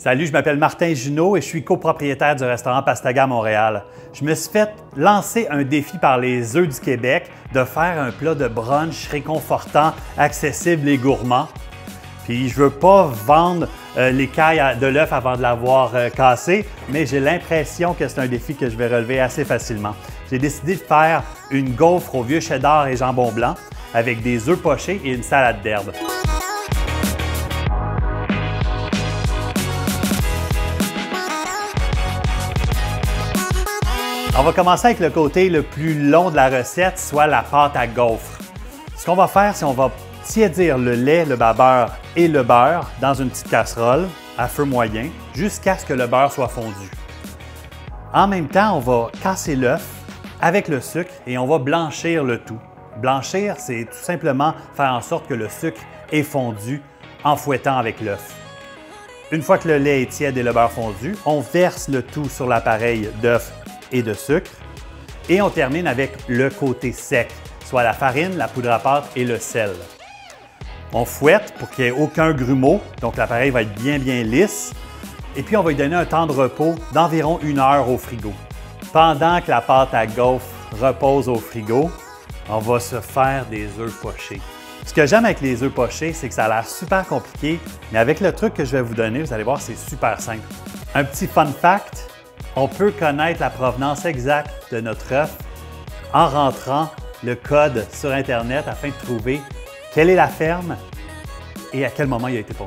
Salut, je m'appelle Martin Junot et je suis copropriétaire du restaurant Pastaga à Montréal. Je me suis fait lancer un défi par les œufs du Québec de faire un plat de brunch réconfortant, accessible et gourmand. Puis je veux pas vendre l'écaille de l'œuf avant de l'avoir cassé, mais j'ai l'impression que c'est un défi que je vais relever assez facilement. J'ai décidé de faire une gaufre au vieux cheddar et jambon blanc avec des œufs pochés et une salade d'herbe. On va commencer avec le côté le plus long de la recette, soit la pâte à gaufre. Ce qu'on va faire, c'est qu'on va tiédir le lait, le babeur et le beurre dans une petite casserole à feu moyen jusqu'à ce que le beurre soit fondu. En même temps, on va casser l'œuf avec le sucre et on va blanchir le tout. Blanchir, c'est tout simplement faire en sorte que le sucre est fondu en fouettant avec l'œuf. Une fois que le lait est tiède et le beurre fondu, on verse le tout sur l'appareil d'œuf et de sucre et on termine avec le côté sec, soit la farine, la poudre à pâte et le sel. On fouette pour qu'il n'y ait aucun grumeau, donc l'appareil va être bien lisse et puis on va lui donner un temps de repos d'environ 1 heure au frigo. Pendant que la pâte à gaufre repose au frigo, on va se faire des œufs pochés. Ce que j'aime avec les œufs pochés, c'est que ça a l'air super compliqué, mais avec le truc que je vais vous donner, vous allez voir, c'est super simple. Un petit fun fact, on peut connaître la provenance exacte de notre œuf en rentrant le code sur Internet afin de trouver quelle est la ferme et à quel moment il a été pondu.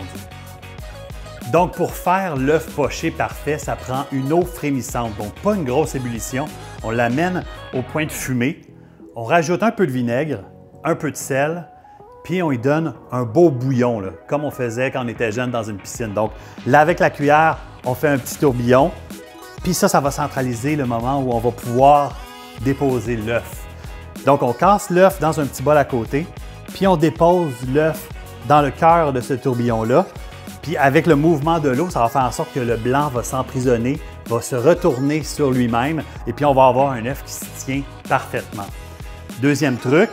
Donc, pour faire l'œuf poché parfait, ça prend une eau frémissante, donc pas une grosse ébullition. On l'amène au point de fumée, on rajoute un peu de vinaigre, un peu de sel, puis on lui donne un beau bouillon, là, comme on faisait quand on était jeune dans une piscine. Donc, là, avec la cuillère, on fait un petit tourbillon. Puis ça va centraliser le moment où on va pouvoir déposer l'œuf. Donc, on casse l'œuf dans un petit bol à côté, puis on dépose l'œuf dans le cœur de ce tourbillon-là. Puis avec le mouvement de l'eau, ça va faire en sorte que le blanc va s'emprisonner, va se retourner sur lui-même, et puis on va avoir un œuf qui se tient parfaitement. Deuxième truc,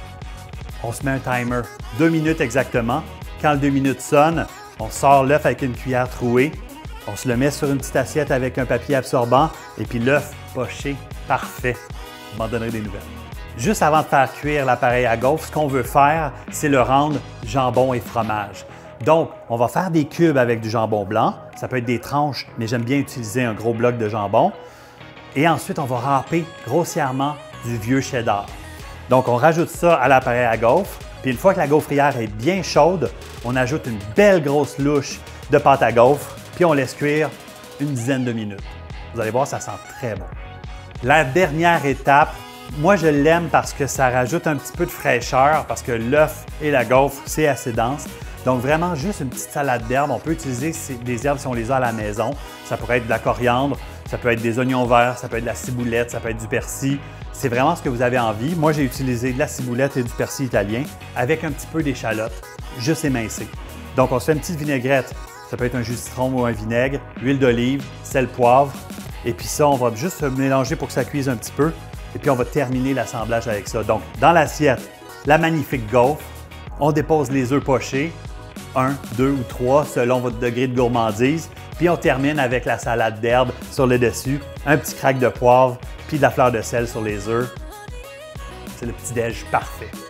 on se met un timer, 2 minutes exactement. Quand le 2 minutes sonne, on sort l'œuf avec une cuillère trouée. On se le met sur une petite assiette avec un papier absorbant et puis l'œuf poché parfait. Je m'en donnerai des nouvelles. Juste avant de faire cuire l'appareil à gaufre, ce qu'on veut faire, c'est le rendre jambon et fromage. Donc, on va faire des cubes avec du jambon blanc. Ça peut être des tranches, mais j'aime bien utiliser un gros bloc de jambon. Et ensuite, on va râper grossièrement du vieux cheddar. Donc, on rajoute ça à l'appareil à gaufre. Puis une fois que la gaufrière est bien chaude, on ajoute une belle grosse louche de pâte à gaufre. Puis on laisse cuire une dizaine de minutes. Vous allez voir, ça sent très bon. La dernière étape, moi je l'aime parce que ça rajoute un petit peu de fraîcheur, parce que l'œuf et la gaufre, c'est assez dense. Donc vraiment juste une petite salade d'herbes. On peut utiliser des herbes si on les a à la maison. Ça pourrait être de la coriandre, ça peut être des oignons verts, ça peut être de la ciboulette, ça peut être du persil. C'est vraiment ce que vous avez envie. Moi, j'ai utilisé de la ciboulette et du persil italien avec un petit peu d'échalote, juste émincé. Donc on se fait une petite vinaigrette. Ça peut être un jus de citron ou un vinaigre, huile d'olive, sel, poivre. Et puis ça, on va juste mélanger pour que ça cuise un petit peu. Et puis on va terminer l'assemblage avec ça. Donc, dans l'assiette, la magnifique gaufre. On dépose les œufs pochés, 1, 2 ou 3 selon votre degré de gourmandise. Puis on termine avec la salade d'herbe sur le dessus, un petit crack de poivre, puis de la fleur de sel sur les œufs. C'est le petit déj parfait.